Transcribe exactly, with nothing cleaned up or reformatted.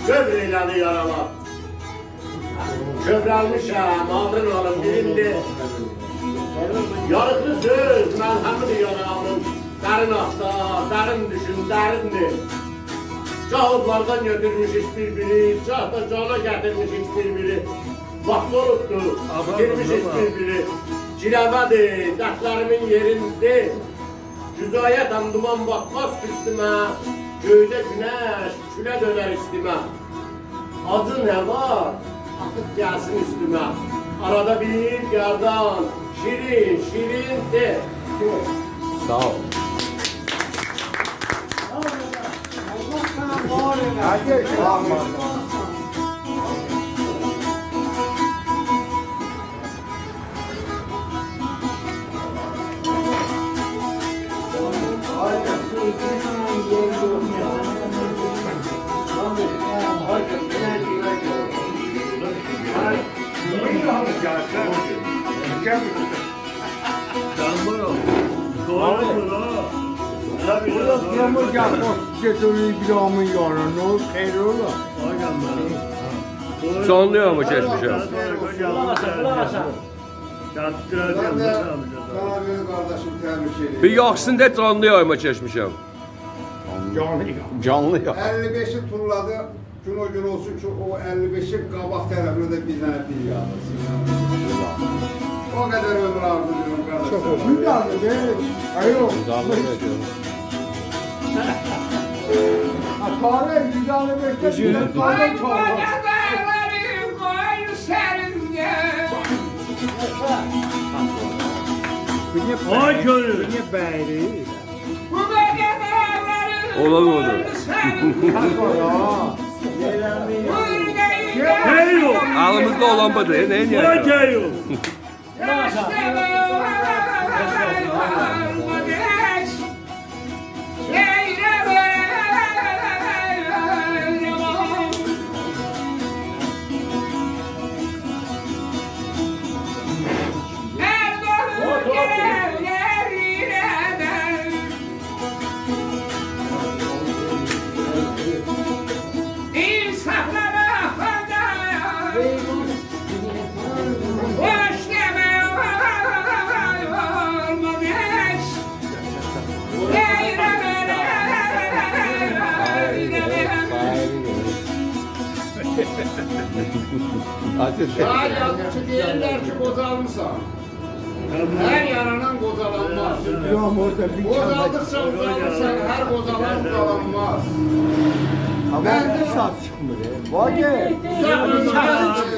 Kövrü elədi yaralar. Kövrəlmişəm, ağrın alım birindi. Yarıqlı söz, məlhəmdir yarağımın. Dərin axta, dərin düşün, dərindir. Cavablardan götürmüşük bir-biri, cah da cana gətirmişik bir-biri. Vaxt olubdur, girmişik bir-biri. Cirəvədir, dərdlərimin yerindi. Güzayətəm, duman batmaz üstümə. Göydə günəş, külə dönər istimə. Acı nə var, akıp gəlsin üstümə. Arada bir yardan, şirin, şirin de. Sağ ol. Hadi, tamam. Yağmur yapmış, getirmeyi bir yağmur yağar, ne olur, hayır olur. Sonluyor mu geçmişim? Bir yaxşısını de canlıyor mu geçmişim? Canlıyor. elli beşi turladı, gün o gün olsun ki o elli beşi qabaq tərəfində də bir dənə bir yağdırsın. O qədər ömür arzulayıram qardaşlar. Çok olsun. Bir yağdı değil. Hayır yok. Tarih yüzde beşte bir tane çoğalır. Ay gönül. Olan oldu. Geliyor. Ağımızda olan budur. Ne Ay niye? geliyor. Daha yazıcı deyirlər ki, qocalmışsan. Hər yaranan qocalanmaz. Qocaldıqca qocalırsan, hər qocalan qocalanmaz. Ama ne saat çıkmıyor? Var ya. Uzaq ömürlər